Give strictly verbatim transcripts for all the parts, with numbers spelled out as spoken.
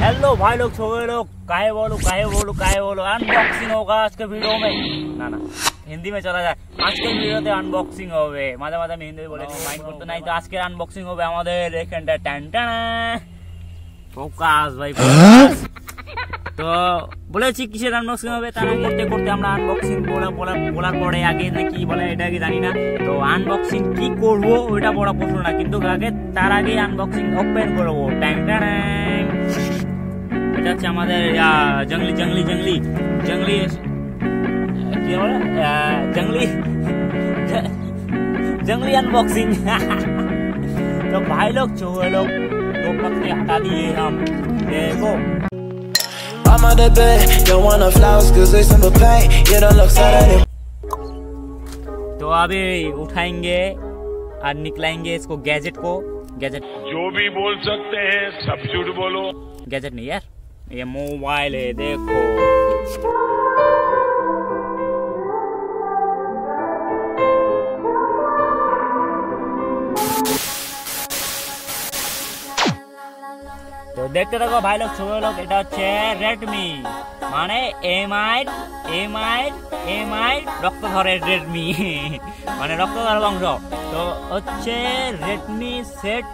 Hello भाई लोग, छोटे लोग, काहे बोलो काहे बोलो काहे बोलो अनबॉक्सिंग होगा आज के वीडियो में। ना ना हिंदी में चला जाए, आज के ভিডিওতে আনবক্সিং হবে। মাঝে মাঝে আমি হিন্দি বলে মাইন্ড করতে নাই, তো আজকে আনবক্সিং হবে আমাদের এখানটা টানটানা ফোকাস ভাই ফোকাস। তো বলেছি কিসের আনবক্সিং হবে, তারা করতে করতে আমরা আনবক্সিং বলা বলা বলার পরে আগে নাকি বলে এটা কি জানি না। তো আনবক্সিং কি করব ওইটা বড় প্রশ্ন না, কিন্তু আগে তার আগে আনবক্সিং ওপেন করবো। টানটানা এটা হচ্ছে আমাদের জঙ্গলি জঙ্গলি জঙ্গলি জঙ্গলি কি বলে जंगली जंगली अनबॉक्सिंग। तो भाई लोग छोटे लोग दो पत्ते हटा दिए हम, देखो तो अभी उठाएंगे और निकलाएंगे इसको गैजेट को। गैजेट जो भी बोल सकते हैं सब झूठ बोलो। गैजेट नहीं यार, ये मोबाइल है, देखो তো দেখতে থাকো ভাই লোক ছোট লোক। এটা হচ্ছে রেডমি, মানে এমআই এমআই এমআই রক্তধরের রেডমি, মানে রক্তধর বংশ। তো হচ্ছে রেডমি সেট,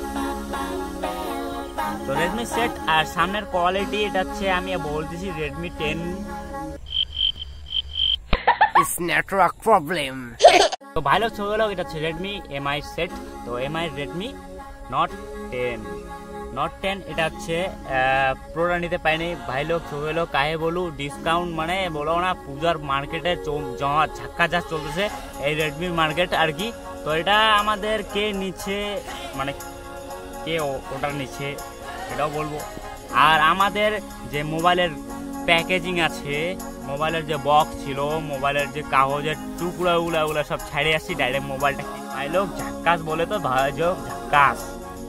তো রেডমি সেট। আর সামনের কোয়ালিটি এটা হচ্ছে আমি বলতেছি Redmi ten. It's network problem. তো ভাই লোক ছোট লোক, এটা হচ্ছে রেডমি এমআই সেট। তো MI Redmi note ten note ten এটা হচ্ছে প্রোটা নিতে পাইনি ভাই লোক ছোটো লোক। কাহে বলু ডিসকাউন্ট মানে বলো না, পূজার মার্কেটে জমা ঝাক্কা যা চলতেছে এই রেডমির মার্কেট আর কি। তো এটা আমাদের কে নিচ্ছে, মানে কে ওটা নিচ্ছে এটাও বলবো। আর আমাদের যে মোবাইলের প্যাকেজিং আছে, মোবাইলের যে বক্স ছিল, মোবাইলের যে কাগজের টুকরা উলা ওগুলো সব ছাড়ে আসছি ডাইরেক্ট মোবাইলটা। ভাই লোক ঝাক্কাস বলে তো ভাই যোগ ঝাক্কাস।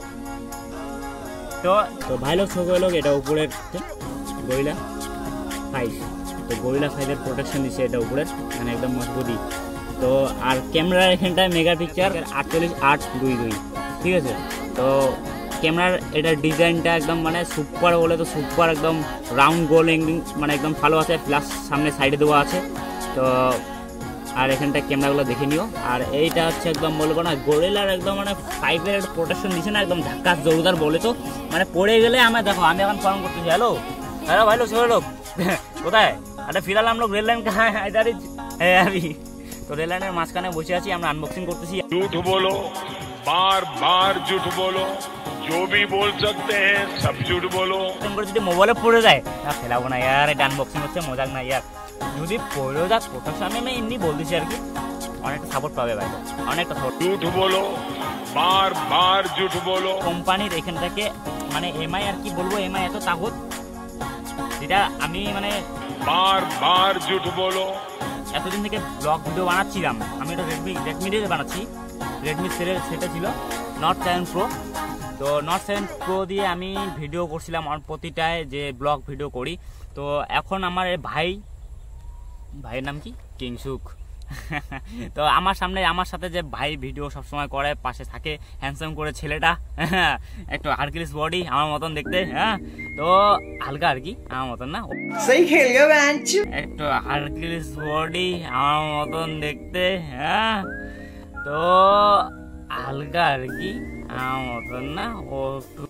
তো তো ভাই লোক ছোট লোক, এটা উপরের গরিলা ফাইভ। তো গরিলা ফাইভের প্রোটেকশন দিচ্ছে এটা উপরের, মানে একদম মজবুতি। তো আর ক্যামেরার এখানটায় মেগা পিকচার আটচল্লিশ আট দুই দুই, ঠিক আছে। তো ক্যামেরার এটার ডিজাইনটা একদম মানে সুপার বলে তো সুপার, একদম রাউন্ড গোল এন্ডিং, মানে একদম ভালো আছে। প্লাস সামনে সাইডে দেওয়া আছে। তো আর এখানটা ক্যামেরাগুলো দেখে নিও। আর এইটা হচ্ছে একদম বলবো না গরিলার একদম মানে ফাইভের একটা প্রোটেকশন দিচ্ছে না, একদম ধাক্কা জোরদার বলে তো, মানে পড়ে গেলে আমার দেখো আমি এখন ফোন করতেছি। হ্যালো হ্যালো ভাই লোক ছোট লোক কোথায়? আরে ফিরাল हम लोग रेल लाइन कहाँ है इधर है अभी। तो रेल लाइনের মাঝখানে বসে আছি, আমরা আনবক্সিং করতেছি। झूठ बोलो, बार बार झूठ बोलो, जो भी बोल सकते हैं सब झूठ बोलो। যদি মোবাইলে পড়ে যায় না ফেলাবো না यार, এটা আনবক্সিং হচ্ছে মজাক না यार। যদি পড়েও যাক প্রোটেকশন আমি এমনি বলতেছি আর কি, অনেকটা সাপোর্ট পাবে ভাই, অনেকটা সাপোর্ট। झूठ बोलो, बार बार झूठ बोलो। কোম্পানির এখান থেকে মানে এমআই আর কি বলবো, এমআই এত তাগত যেটা আমি মানে बार बार झूठ बोलो। এতদিন থেকে ব্লগ ভিডিও বানাচ্ছিলাম আমি, এটা রেডমি রেডমি দিয়ে বানাচ্ছি। রেডমি সেটের সেটা ছিল নট সেভেন প্রো। তো নট সেভেন প্রো দিয়ে আমি ভিডিও করছিলাম আর প্রতিটায় যে ব্লগ ভিডিও করি। তো এখন আমার ভাই ভাইয়ের নাম কি কিংসুক। তো আমার সামনে আমার সাথে যে ভাই ভিডিও সবসময় করে, পাশে থাকে হ্যান্ডসাম করে ছেলেটা, একটু হারকিলিস বডি আমার মতন দেখতে। হ্যাঁ তো হালকা আর কি আমার মতন না, সही खेल गया बेंच। একটু হারকিলিস বডি আমার মতন দেখতে। হ্যাঁ তো হালকা আর কি আমার মতন না, ও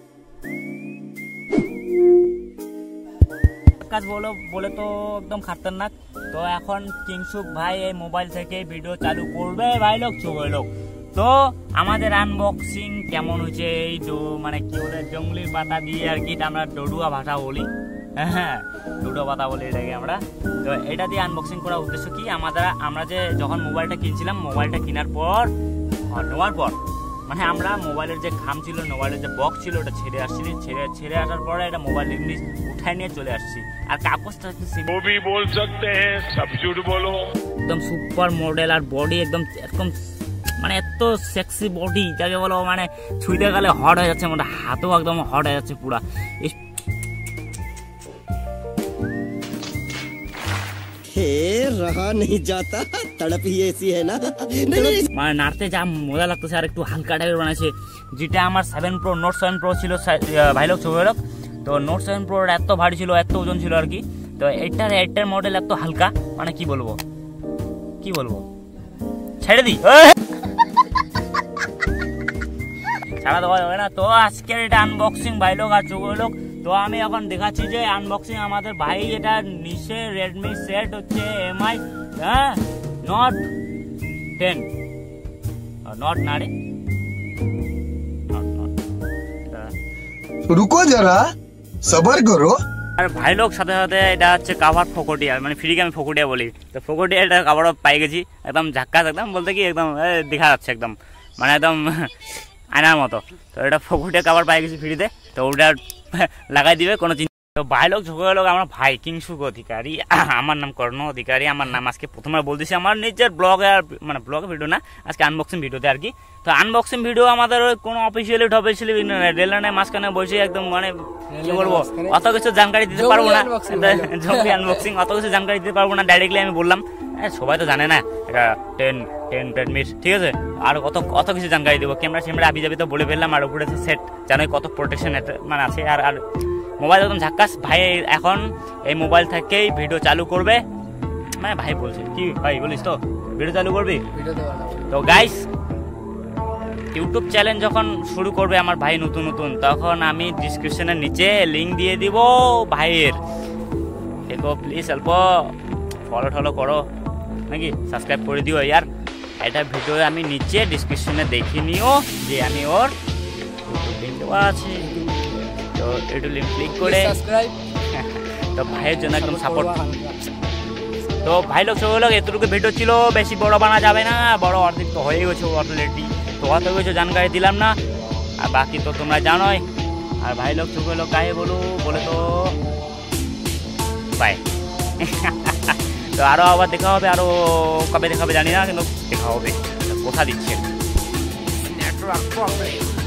কাজ বলো বলে তো একদম খাতারনাক। তো এখন কিংসুক ভাই এই মোবাইল থেকে ভিডিও চালু করবে ভাই লোক ছোট লোক। তো আমাদের আনবক্সিং কেমন হয়েছে, এই মানে কি বলে জঙ্গলির পাতা দিয়ে আর কি, আমরা ডডুয়া ভাষা বলি। হ্যাঁ ডডুয়া পাতা বলি এটাকে আমরা। তো এটা দিয়ে আনবক্সিং করার উদ্দেশ্য কি, আমাদের আমরা যে যখন মোবাইলটা কিনছিলাম, মোবাইলটা কেনার পর নেওয়ার পর মানে আমরা মোবাইলের যে খাম ছিল, মোবাইলের যে বক্স ছিল ওটা ছেড়ে আসছি। ছেড়ে ছেড়ে আসার পরে এটা মোবাইল এমনি উঠাই নিয়ে চলে আসছি। আর কাগজটা जो भी बोल सकते हैं सब झूठ बोलो। একদম সুপার মডেল, আর বডি একদম একদম মানে এত সেক্সি বডি যাকে বলো, মানে ছুঁইতে গেলে হট হয়ে যাচ্ছে, মানে হাতও একদম হট হয়ে যাচ্ছে পুরা। रहा नहीं जाता, तड़प ही ऐसी है ना। মানে নাড়তে যা মজা লাগতেছে, আর একটু হালকা টাইপের বানাইছে। যেটা আমার seven pro note seven pro ছিল ভাই লোক ছোট লোক, তো নোট সেভেন প্রো এত ভারী ছিল, এত ওজন ছিল আর কি। তো এটার এটার মডেল এত হালকা, মানে কি বলবো কি বলবো ছেড়ে দিই, ছাড়া দেওয়া যাবে না। তো আজকের এটা আনবক্সিং ভাই লোক আর চোখ লোক। তো আমি এখন দেখাচ্ছি যে আনবক্সিং আমাদের ভাই এটা নিচে রেডমি সেট হচ্ছে এমআই হ্যাঁ নট টেন, নট না রে रुको जरा सबर करो। আর ভাই লোক সাথে সাথে এটা হচ্ছে কাভার ফকটিয়া, মানে ফ্রিকে আমি ফকটিয়া বলি। তো ফকটিয়া এটা কাভারও পাই গেছি, একদম ঝাক্কাস, একদম বলতে কি একদম দেখা যাচ্ছে একদম মানে একদম আয়নার মতো। তো এটা ফকটিয়া কাভার পাই গেছি ফ্রিতে, তো ওটা লাগাই দিবে কোনো চিন্তা। তো ভাই লোক ঝোঁক লোক আমার ভাই কিংসুক অধিকারী, আমার নাম কর্ণ অধিকারী, আমার নাম আজকে প্রথমে বলতেছি আমার নিজের ব্লগে, আর মানে ব্লগে ভিডিও না, আজকে আনবক্সিং ভিডিওতে আর কি। তো আনবক্সিং ভিডিও আমাদের কোনো অফিসিয়ালি টফিসিয়ালি রেলের মাঝখানে বসে একদম মানে কি বলবো অত কিছু জানকারি দিতে পারবো না, জঙ্গলি আনবক্সিং অত কিছু জানকারি দিতে পারবো না। ডাইরেক্টলি আমি বললাম সবাই তো জানে না এটা টেন টেন রেডমি, ঠিক আছে, আর কত কত কিছু জানকারি দেবো, ক্যামেরা ক্যামেরা আবি যাবি তো বলে ফেললাম। আর উপরে সেট জানোই কত প্রোটেকশন মানে আছে, আর আর মোবাইল একদম ঝাক্কাস। ভাই এখন এই মোবাইল থেকেই ভিডিও চালু করবে, মানে ভাই বলছে কি ভাই বলিস তো ভিডিও চালু করবি। তো গাইস ইউটিউব চ্যানেল যখন শুরু করবে আমার ভাই নতুন নতুন, তখন আমি ডিসক্রিপশনের নিচে লিঙ্ক দিয়ে দিব ভাইয়ের, দেখো প্লিজ অল্প ফলো টলো করো নাকি সাবস্ক্রাইব করে দিও ইয়ার। এটা ভিডিও আমি নিচে ডিসক্রিপশনে দেখে নিও যে আমি ওর ইউটিউব লিঙ্ক দেওয়া আছে, তো একটু লিঙ্ক ক্লিক করে তো ভাইয়ের জন্য একদম সাপোর্ট। তো ভাই লোক সব লোক এতটুকু ভিডিও ছিল, বেশি বড় বানা যাবে না, বড় অর্ধেক তো হয়ে গেছে অলরেডি, তো অত কিছু জানকারি দিলাম না, আর বাকি তো তোমরা জানোই। আর ভাই লোক চোখ লোক গায়ে বলো বলে তো বাই। তো আরও আবার দেখা হবে, আরও কবে দেখা হবে জানি না, কিন্তু দেখা হবে, কথা দিচ্ছে নেটওয়ার্ক